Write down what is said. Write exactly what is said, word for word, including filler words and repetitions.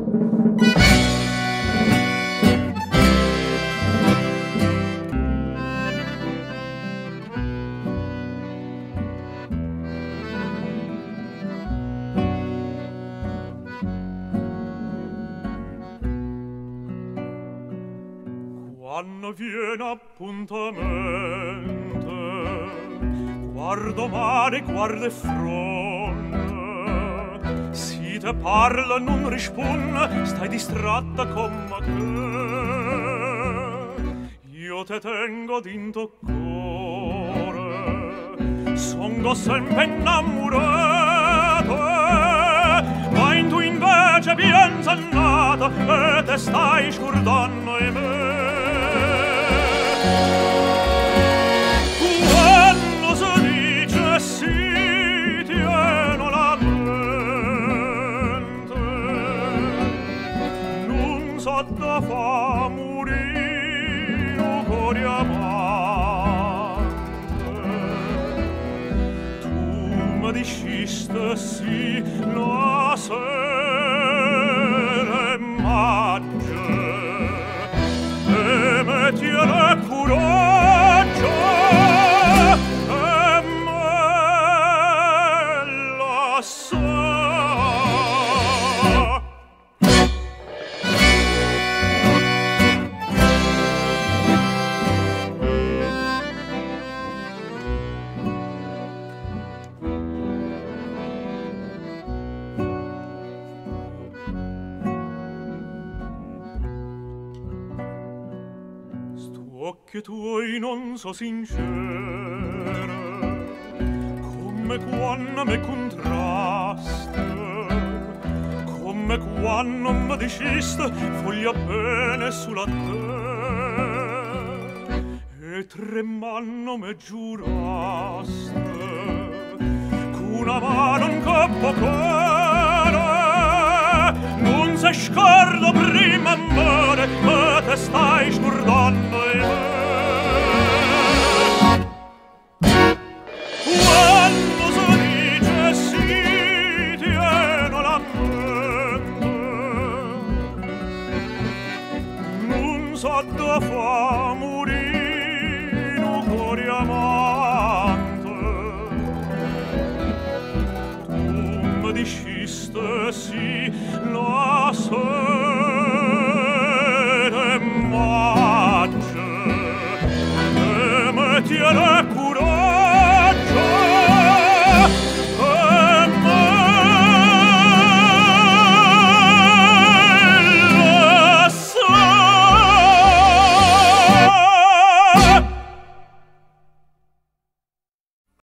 Quando viene appuntamento, guardo mare, guarda fronte, si te parla non risponde, stai distratta come te. Io te tengo d'into cuore, songo sempre innamorato, ma in tu invece bienzannata e te stai scordando e me. Quando si dice sì, tieno la mente, non so da fa morire o cuore amante. Tu mi diciste sì la sera maggio e me tiene coraggio e me la sa. Occhi tuoi non so sincere, come quando me contrasta, come quando mi diciste foglia bene sulla te, e tremando me giuraste con una mano in capo cuore, non si scorda prima amore, ma te stai scordando e me. Quando si dice sì, tieno la mente, non so da fa morire un cuore amante. Tu mi diciste sì, la